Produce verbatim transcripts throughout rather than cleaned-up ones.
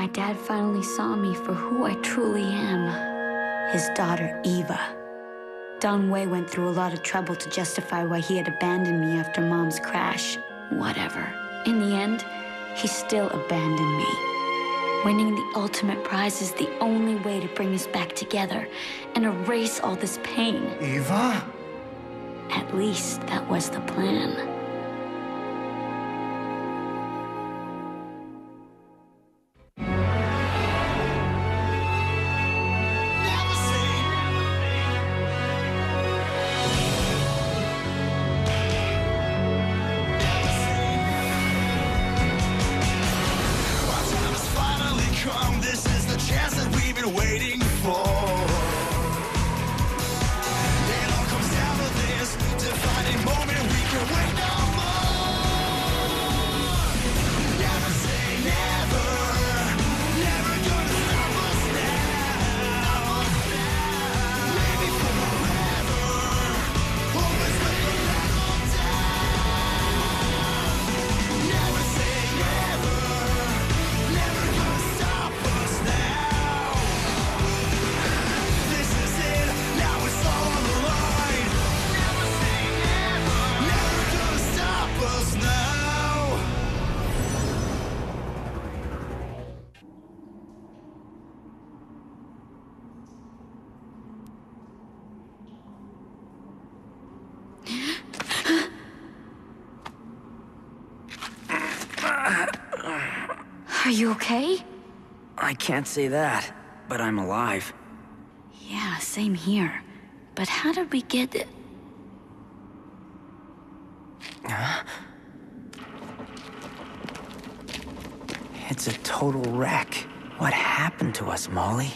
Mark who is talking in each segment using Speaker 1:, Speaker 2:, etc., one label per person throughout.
Speaker 1: my dad finally saw me for who I truly am. His daughter, Eva. Don Wei went through a lot of trouble to justify why he had abandoned me after Mom's crash. Whatever. In the end, he still abandoned me. Winning the ultimate prize is the only way to bring us back together and erase all this pain.
Speaker 2: Eva?
Speaker 1: At least that was the plan. Are you okay?
Speaker 3: I can't say that, but I'm alive.
Speaker 1: Yeah, same here. But how did we get it?
Speaker 3: Huh? It's a total wreck. What happened to us, Molly?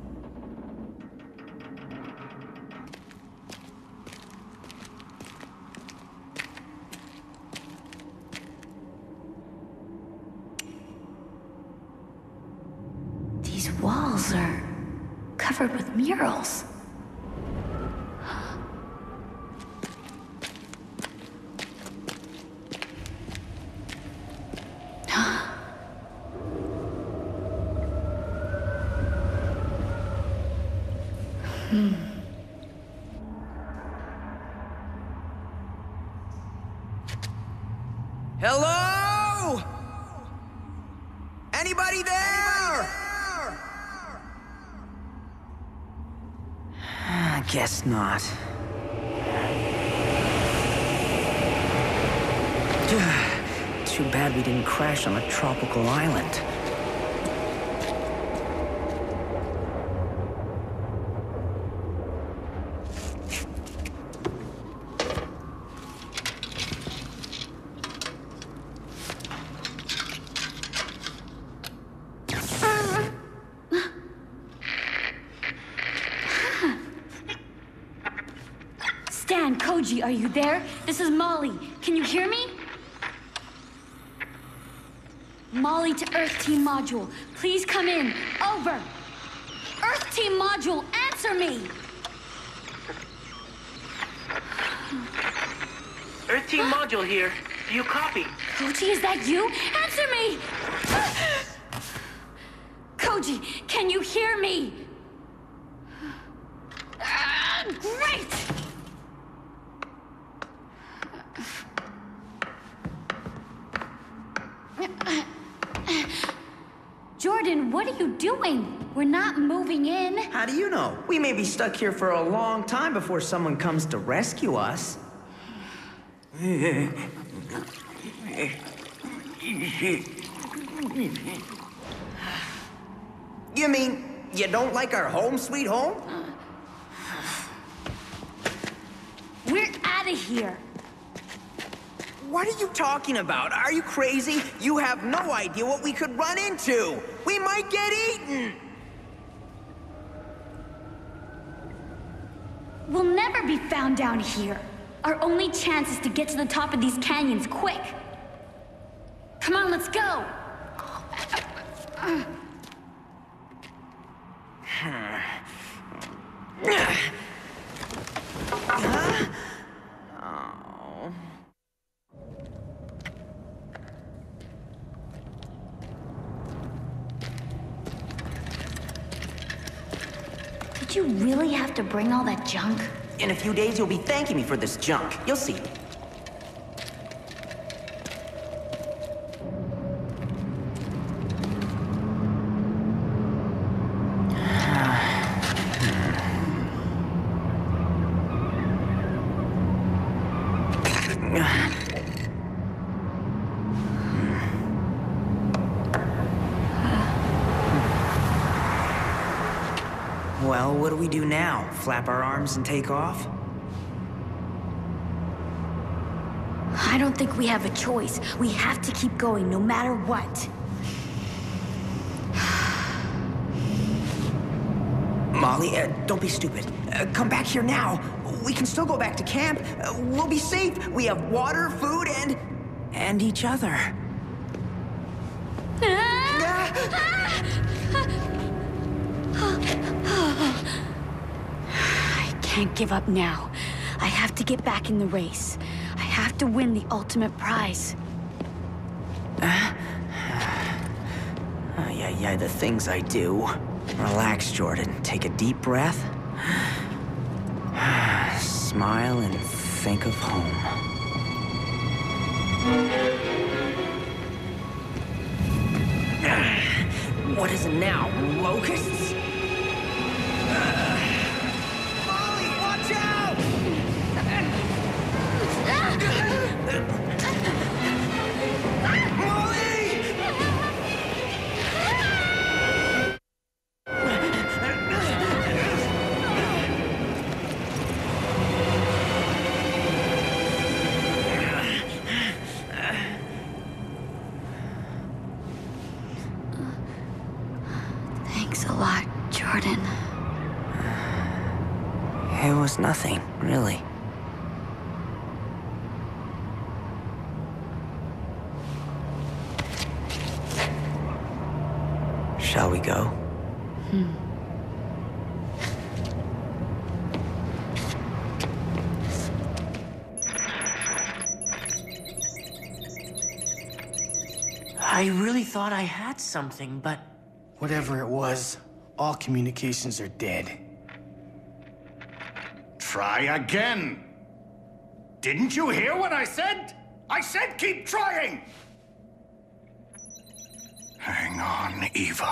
Speaker 1: These walls are covered with murals. Hmm.
Speaker 3: Hello? Anybody there? I guess not. Too bad we didn't crash on a tropical island.
Speaker 1: Stan, Koji, are you there? This is Molly. Can you hear me? Molly to Earth Team Module. Please come in. Over. Earth Team Module, answer me!
Speaker 4: Earth Team Module here. Do you copy?
Speaker 1: Koji, is that you? Answer me! Koji, can you hear me? Ah, great! Jordan, what are you doing? We're not moving in.
Speaker 5: How do you know? We may be stuck here for a long time before someone comes to rescue us.
Speaker 3: You
Speaker 5: mean you don't like our home sweet home?
Speaker 1: We're out of here.
Speaker 5: What are you talking about? Are you crazy? You have no idea what we could run into. We might get eaten.
Speaker 1: We'll never be found down here. Our only chance is to get to the top of these canyons quick. Come on, let's go.
Speaker 5: Huh? Oh.
Speaker 1: Did you really have to bring all that junk?
Speaker 5: In a few days, you'll be thanking me for this junk. You'll see.
Speaker 3: Well, what do we do now? Flap our arms and take off?
Speaker 1: I don't think we have a choice. We have to keep going, no matter what.
Speaker 5: Molly, uh, don't be stupid. Uh, come back here now. We can still go back to camp. Uh, we'll be safe. We have water, food, and... and each other.
Speaker 1: I can't give up now. I have to get back in the race. I have to win the ultimate prize.
Speaker 5: Uh, uh, yeah, yeah, the things I do. Relax, Jordan. Take a deep breath. Smile and think of home. What is it now? Locusts? Uh, Molly, watch out! Molly!
Speaker 1: Thanks a lot, Jordan.
Speaker 5: It was nothing, really. Shall we go?
Speaker 1: Hmm.
Speaker 4: I really thought I had something, but...
Speaker 2: Whatever it was, all communications are dead.
Speaker 6: Try again. Didn't you hear what I said? I said keep trying! Hang on, Eva.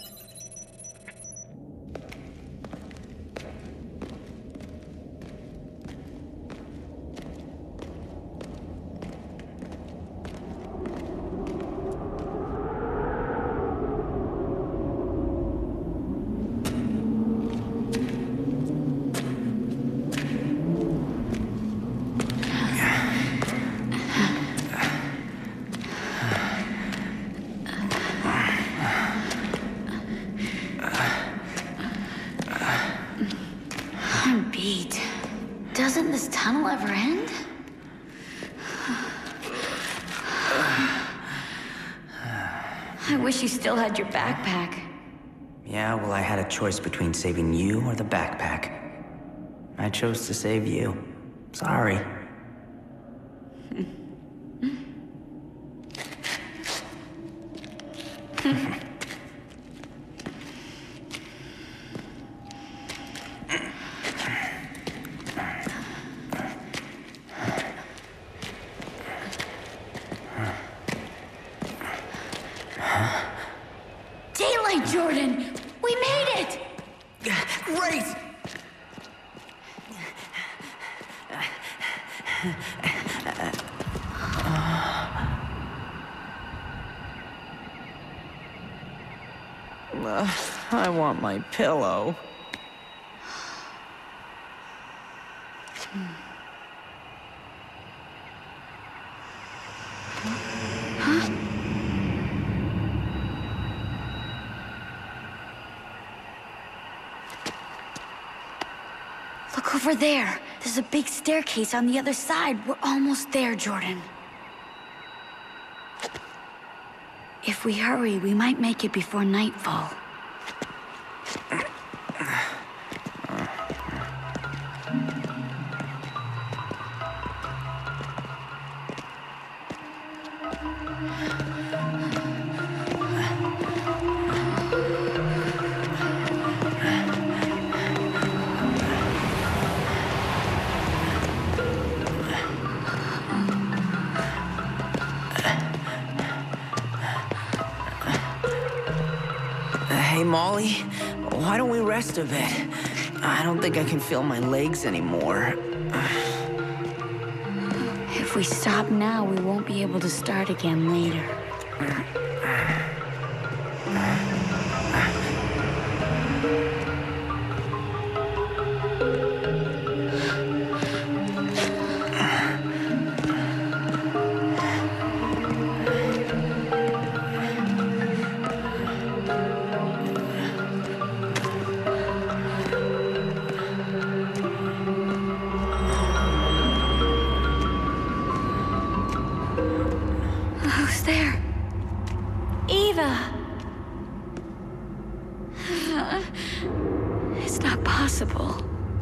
Speaker 1: I'm beat. Doesn't this tunnel ever end? I wish you still had your backpack.
Speaker 5: Yeah, well, I had a choice between saving you or the backpack. I chose to save you. Sorry.
Speaker 1: Daylight, Jordan! We made it!
Speaker 5: Great! Uh, I want my pillow.
Speaker 1: Huh? Look over there. There's a big staircase on the other side. We're almost there, Jordan. If we hurry, we might make it before nightfall.
Speaker 3: Hey, Molly, why don't we rest a bit? I don't think I can feel my legs anymore.
Speaker 1: If we stop now, we won't be able to start again later. Who's there? Eva! It's not possible.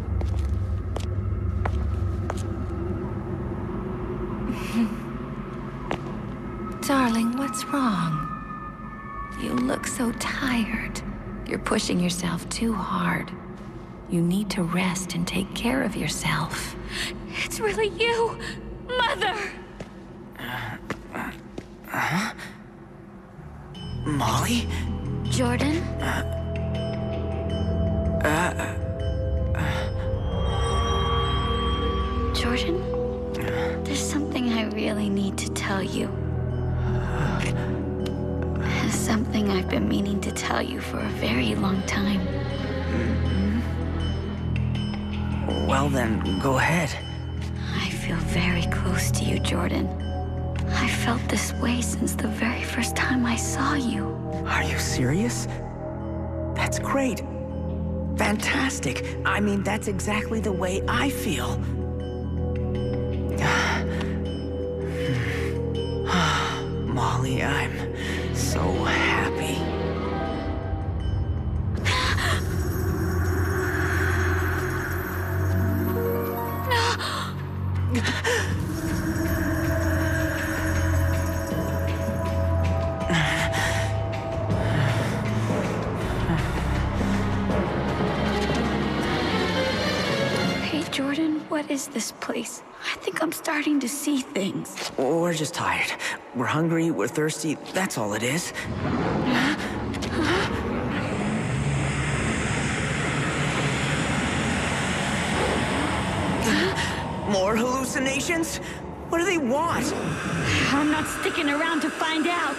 Speaker 1: Darling, what's wrong? You look so tired. You're pushing yourself too hard. You need to rest and take care of yourself. It's really you, Mother!
Speaker 3: Huh? Molly?
Speaker 1: Jordan?
Speaker 3: Uh... Uh...
Speaker 1: Jordan? There's something I really need to tell you. Something I've been meaning to tell you for a very long time.
Speaker 3: Mm-hmm. Well then, go ahead.
Speaker 1: I feel very close to you, Jordan. I felt this way since the very first time I saw you.
Speaker 3: Are you serious? That's great. Fantastic. I mean, that's exactly the way I feel. Molly, I'm so happy.
Speaker 1: Hey, Jordan, what is this place? I think I'm starting to see things.
Speaker 3: We're just tired. We're hungry, we're thirsty, that's all it is. More hallucinations? What do they want?
Speaker 1: I'm not sticking around to find out.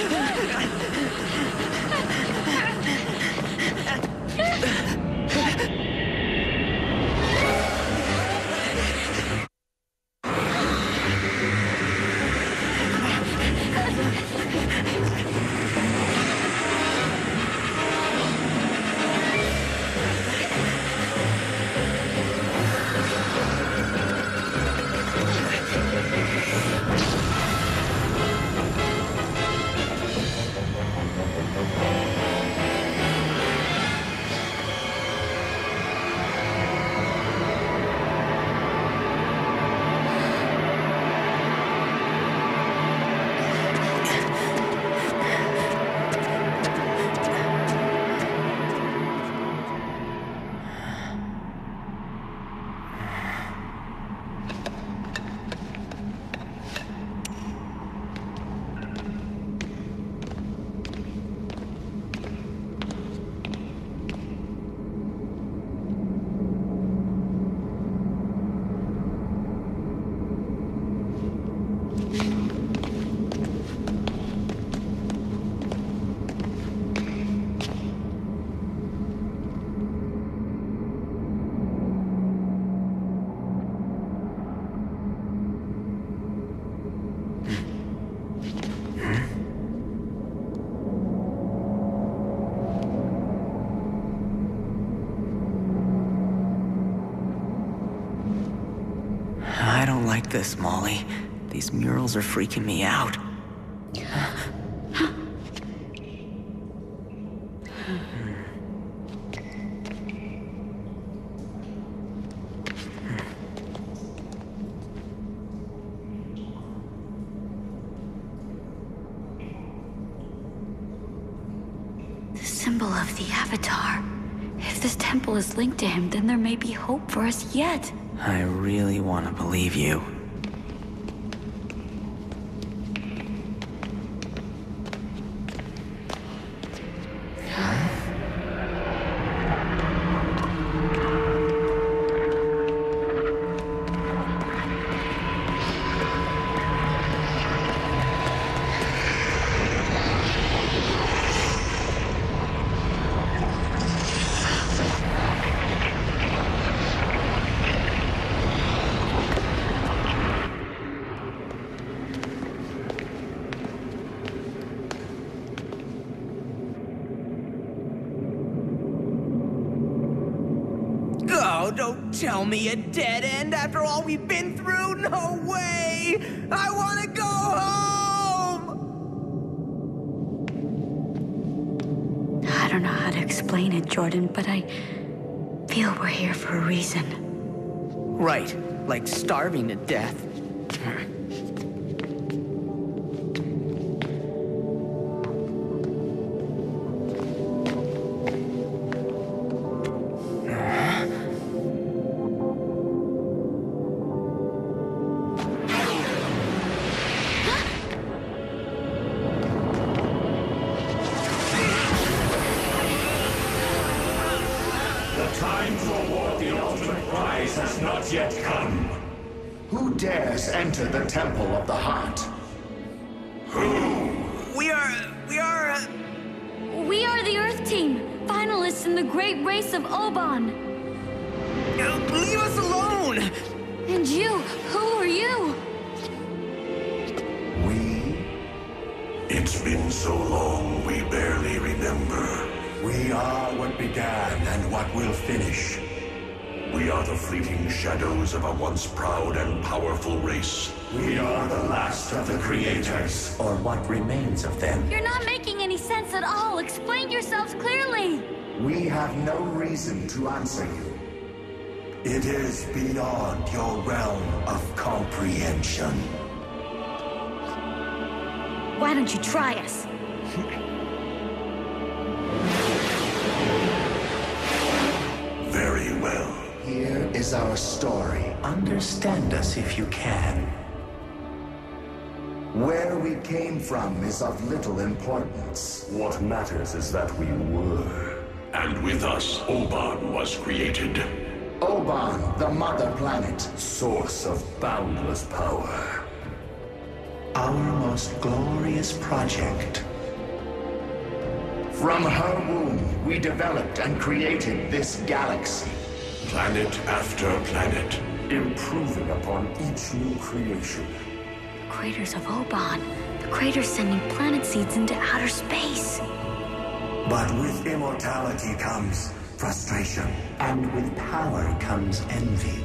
Speaker 3: I don't like this, Molly. These murals are freaking me out.
Speaker 1: The symbol of the Avatar. If this temple is linked to him, then there may be hope for us yet.
Speaker 3: I really want to believe you.
Speaker 5: No, don't tell me a dead end after all we've been through. No way! I want to go home!
Speaker 1: I don't know how to explain it, Jordan, but I feel we're here for a reason.
Speaker 5: Right, like starving to death.
Speaker 6: Who dares enter the Temple of the Heart? Who?
Speaker 5: We are... we are... Uh...
Speaker 1: We are the Earth Team, finalists in the great race of Oban.
Speaker 5: Leave us alone!
Speaker 1: And you, who are you?
Speaker 7: We? It's been so long, we barely remember. We are what began and what will finish. We are the fleeting shadows of a once proud and powerful race. We are the last of the creators, or what remains of them.
Speaker 1: You're not making any sense at all. Explain yourselves clearly.
Speaker 7: We have no reason to answer you. It is beyond your realm of comprehension.
Speaker 1: Why don't you try us?
Speaker 7: Very well. Here is our story. Understand us if you can. Where we came from is of little importance. What matters is that we were. And with us, Oban was created. Oban, the mother planet. Source of boundless power. Our most glorious project. From her womb, we developed and created this galaxy. Planet after planet, improving upon each new creation.
Speaker 1: The craters of Oban. The craters sending planet seeds into outer space.
Speaker 7: But with immortality comes frustration. And with power comes envy.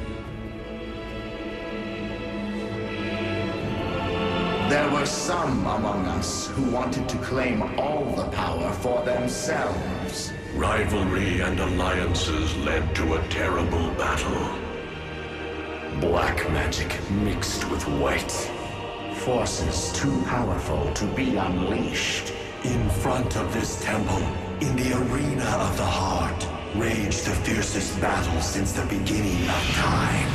Speaker 7: There were some among us who wanted to claim all the power for themselves. Rivalry and alliances led to a terrible battle. Black magic mixed with white. Forces too powerful to be unleashed. In front of this temple, in the arena of the heart, raged the fiercest battle since the beginning of time.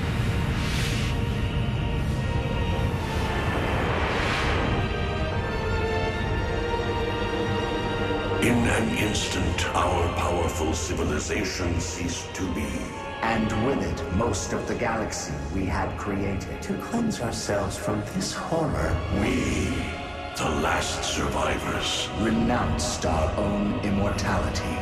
Speaker 7: In an instant, our powerful civilization ceased to be. And with it, most of the galaxy we had created. To cleanse ourselves from this horror, we, the last survivors, renounced our own immortality.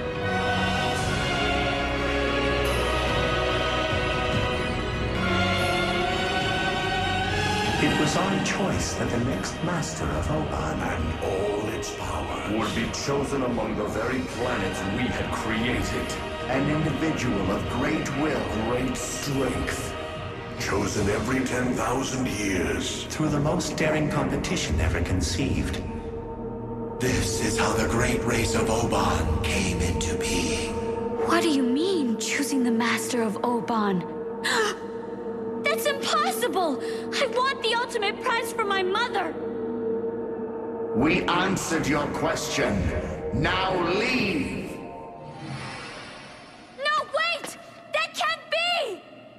Speaker 7: It was our choice that the next master of Oban and all its power would be chosen among the very planets we had created. An individual of great will, great strength. Chosen every ten thousand years. Through the most daring competition ever conceived. This is how the great race of Oban came into being.
Speaker 1: What do you mean, choosing the master of Oban? That's impossible! I want the ultimate prize for my mother!
Speaker 7: We answered your question. Now leave!
Speaker 1: No, wait! That can't be!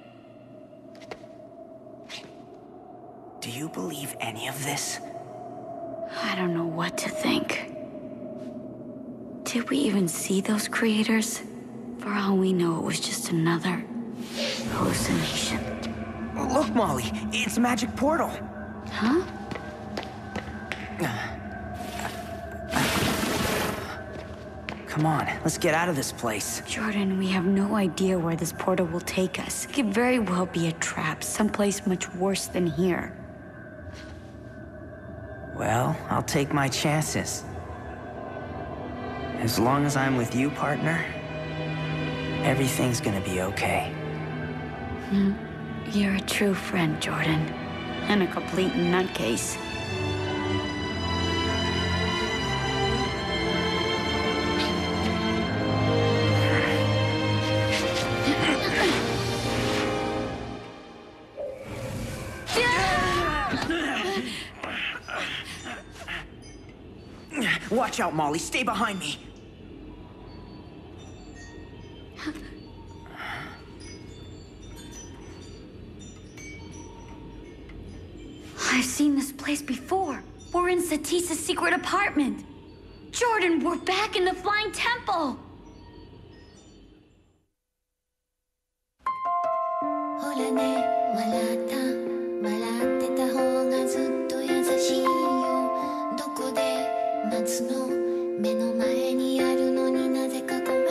Speaker 5: Do you believe any of this?
Speaker 1: I don't know what to think. Did we even see those creators? For all we know, it was just another hallucination.
Speaker 5: Look, Molly, it's a magic portal.
Speaker 1: Huh?
Speaker 5: Come on, let's get out of this place.
Speaker 1: Jordan, we have no idea where this portal will take us. It could very well be a trap, someplace much worse than here.
Speaker 5: Well, I'll take my chances. As long as I'm with you, partner, Everything's gonna be okay.
Speaker 1: Hmm. You're a true friend, Jordan. And a complete nutcase.
Speaker 5: Watch out, Molly. Stay behind me.
Speaker 1: I've seen this place before. We're in Satisa's secret apartment. Jordan, we're back in the Flying Temple.
Speaker 8: "夏の目の前にあるのになぜかこ